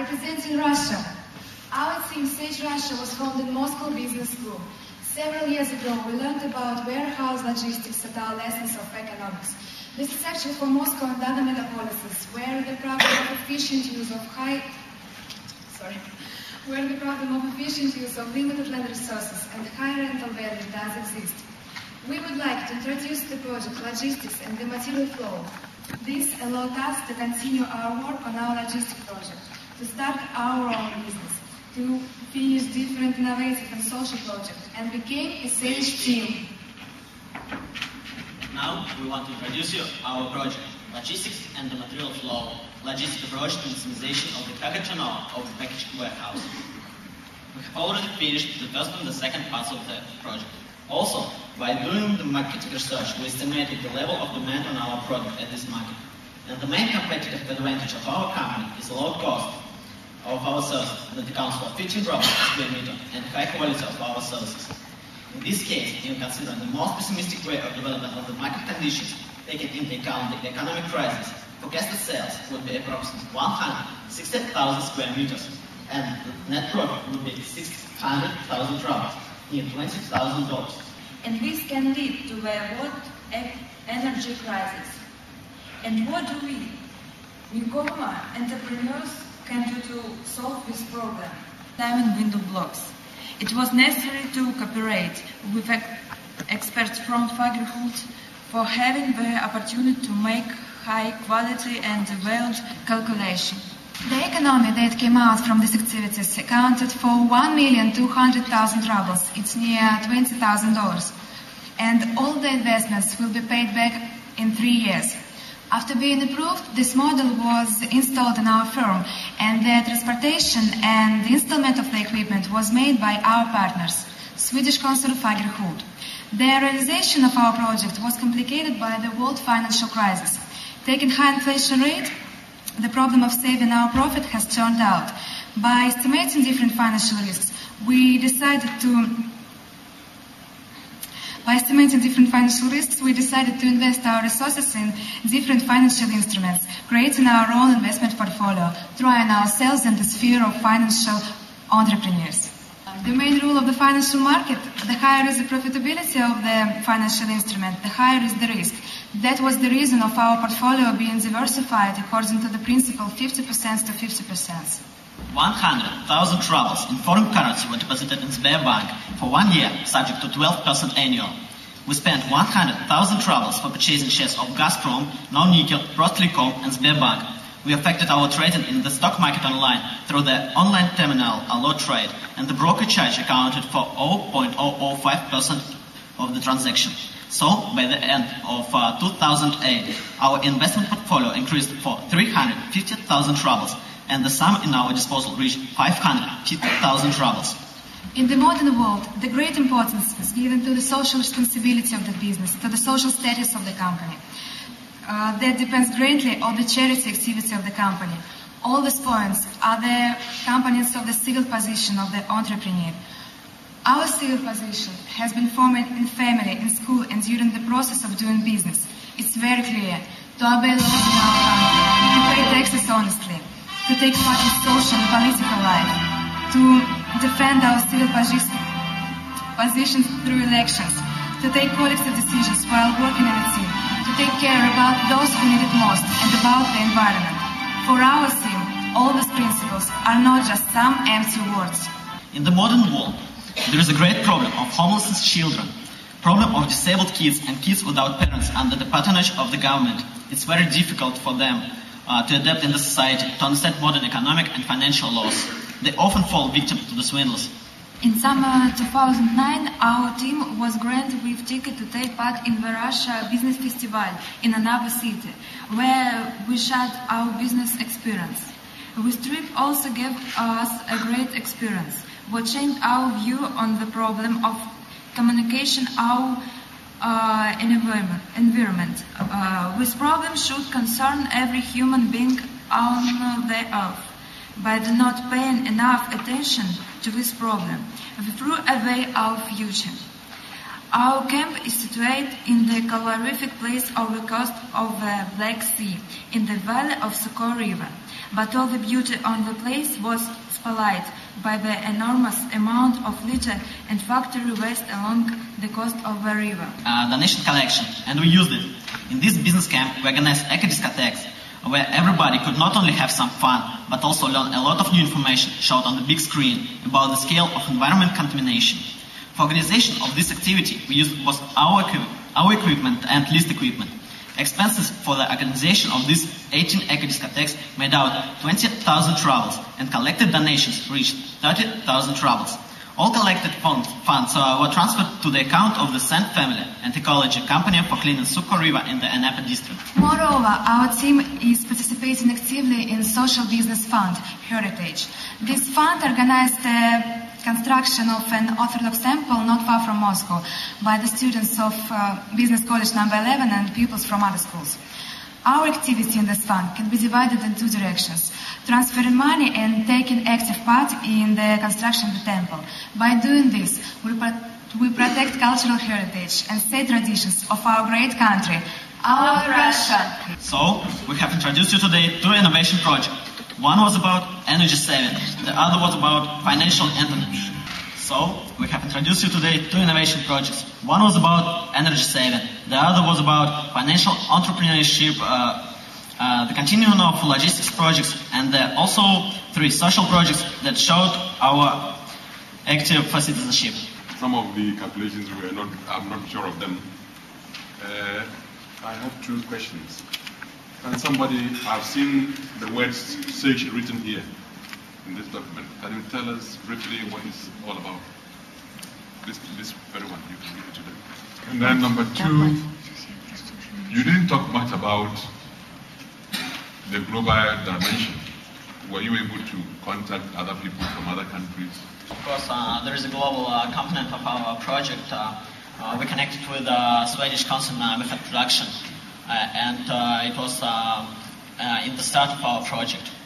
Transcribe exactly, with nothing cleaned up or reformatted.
representing Russia. Our team, Sage Russia, was formed in Moscow Business School. Several years ago, we learned about warehouse logistics at our lessons of economics. This is actually for Moscow and other metropolises, where the problem of efficient use of high, sorry, where the problem of efficient use of limited land resources and high rental value does exist. We would like to introduce the project Logistics and the Material Flow. This allowed us to continue our work on our logistic project, to start our own business, to finish different innovative and social projects, and became a Sage team. Now we want to introduce you our project, Logistics and the Material Flow, logistic approach to maximization of the Kagachano of the packaging warehouse. We have already finished the first and the second parts of the project. Also, by doing the market research, we estimated the level of demand on our product at this market. And the main competitive advantage of our company is low cost of our services that accounts for fifteen rubles per square meter and high quality of our services. In this case, in considering the most pessimistic way of development of the market conditions, taking into account the economic crisis, forecasted sales would be approximately one hundred sixty thousand square meters, and the net profit would be six hundred thousand rubles, near twenty thousand dollars. And this can lead to a world energy crisis. And what do we, newcomer entrepreneurs, can do to solve this problem? Diamond window blocks. It was necessary to cooperate with experts from Fagerhult for having the opportunity to make high quality and detailed calculation. The economy that came out from these activities accounted for one million two hundred thousand rubles. It's near twenty thousand dollars. And all the investments will be paid back in three years. After being approved, this model was installed in our firm, and the transportation and the installment of the equipment was made by our partners, Swedish Consul Fagerhult. The realization of our project was complicated by the world financial crisis. Taking high inflation rate, the problem of saving our profit has turned out. By estimating different financial risks, we decided to By estimating different financial risks, we decided to invest our resources in different financial instruments, creating our own investment portfolio, trying ourselves in the sphere of financial entrepreneurs. The main rule of the financial market: the higher is the profitability of the financial instrument, the higher is the risk. That was the reason of our portfolio being diversified according to the principle fifty percent to fifty percent. one hundred thousand rubles in foreign currency were deposited in Sberbank for one year, subject to twelve percent annual. We spent one hundred thousand rubles for purchasing shares of Gazprom, Nownickel, Rostelecom, and Sberbank. We affected our trading in the stock market online through the online terminal Allo Trade, and the broker charge accounted for zero point zero zero five percent of the transaction. So, by the end of uh, two thousand eight, our investment portfolio increased for three hundred fifty thousand rubles, and the sum in our disposal reached five hundred fifty thousand rubles. In the modern world, the great importance is given to the social responsibility of the business, to the social status of the company. Uh, that depends greatly on the charity activity of the company. All these points are the components of the civil position of the entrepreneur. Our civil position has been formed in family, in school, and during the process of doing business. It's very clear: to obey laws in our country, to pay taxes honestly, to take part in social and political life, to defend our civil positions through elections, to take collective decisions while working in a team, to take care about those who need it most and about the environment. For our team, all these principles are not just some empty words. In the modern world, there is a great problem of homeless children, problem of disabled kids and kids without parents under the patronage of the government. It's very difficult for them uh, to adapt in the society, to understand modern economic and financial laws. They often fall victim to the swindlers. In summer two thousand nine, our team was granted with ticket to take part in the Russia Business Festival in another city, where we shared our business experience. This trip also gave us a great experience, which changed our view on the problem of communication, our uh, environment. environment. Uh, this problem should concern every human being on the earth. By not paying enough attention to this problem, we threw away our future. Our camp is situated in the calorific place of the coast of the Black Sea, in the valley of Sukhoi River. But all the beauty on the place was spoiled by the enormous amount of litter and factory waste along the coast of the river. Uh, donation collection, and we used it. In this business camp, we organized eco-discotheques, where everybody could not only have some fun, but also learn a lot of new information showed on the big screen about the scale of environment contamination. For organization of this activity, we used both our, our equipment and leased equipment. Expenses for the organization of these eighteen eco-discotheques made out twenty thousand rubles, and collected donations reached thirty thousand rubles. All collected funds, funds uh, were transferred to the account of the Sand Family and Ecology Company for cleaning Sukhoi River in the Anapa district. Moreover, our team is participating actively in Social Business Fund, Heritage. This fund organized the construction of an Orthodox temple not far from Moscow by the students of uh, Business College number eleven and pupils from other schools. Our activity in this fund can be divided in two directions: transferring money and taking active part in the construction of the temple. By doing this, we, pro we protect cultural heritage and state traditions of our great country, our Russia. So, we have introduced you today two innovation projects. One was about energy saving, the other was about financial internet. So, we have introduced you today two innovation projects. One was about energy saving, the other was about financial entrepreneurship, uh, uh, the continuum of logistics projects, and uh, also three social projects that showed our active citizenship. Some of the calculations were not, I'm not sure of them. Uh, I have two questions. Can somebody, I've seen the words search written here in this document. Can you tell us briefly what it's all about? This, this very one, you can give it to them. And then number two, you didn't talk much about the global dimension. Were you able to contact other people from other countries? Of course, uh, there is a global uh, component of our project. Uh, uh, we connected with the uh, Swedish concern uh, method production, uh, and uh, it was uh, uh, in the start of our project.